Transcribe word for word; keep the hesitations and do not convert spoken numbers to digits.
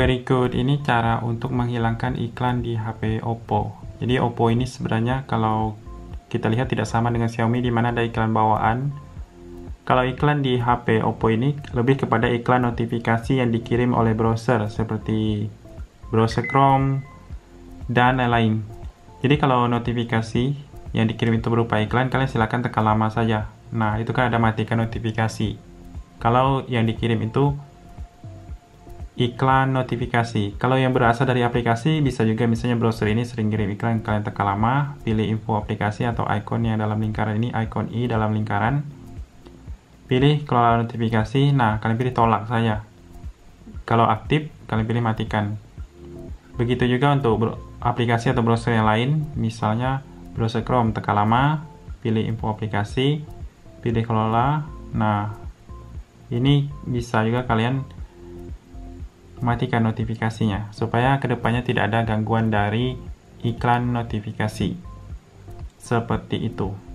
Berikut ini cara untuk menghilangkan iklan di H P Oppo. Jadi Oppo ini sebenarnya kalau kita lihat tidak sama dengan Xiaomi di mana ada iklan bawaan. Kalau iklan di H P Oppo ini lebih kepada iklan notifikasi yang dikirim oleh browser seperti browser Chrome dan lain-lain. Jadi kalau notifikasi yang dikirim itu berupa iklan, kalian silakan tekan lama saja. Nah, itu kan ada matikan notifikasi. Kalau yang dikirim itu iklan notifikasi. Kalau yang berasal dari aplikasi, bisa juga misalnya browser ini sering kirim iklan, kalian tekan lama, pilih info aplikasi atau icon yang dalam lingkaran ini, icon i dalam lingkaran. Pilih kelola notifikasi, nah kalian pilih tolak saja. Kalau aktif, kalian pilih matikan. Begitu juga untuk aplikasi atau browser yang lain, misalnya browser Chrome, tekan lama, pilih info aplikasi, pilih kelola. Nah, ini bisa juga kalian matikan notifikasinya supaya kedepannya tidak ada gangguan dari iklan notifikasi seperti itu.